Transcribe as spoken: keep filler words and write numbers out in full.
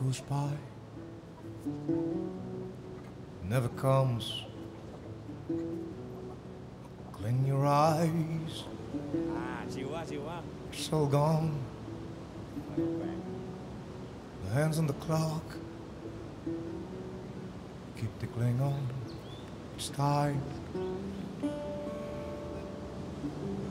goes by, never comes. Clean your eyes, อ่าชิวว่าชิวว่า it's all gone. The hands on the clock keep tickling on. It's time.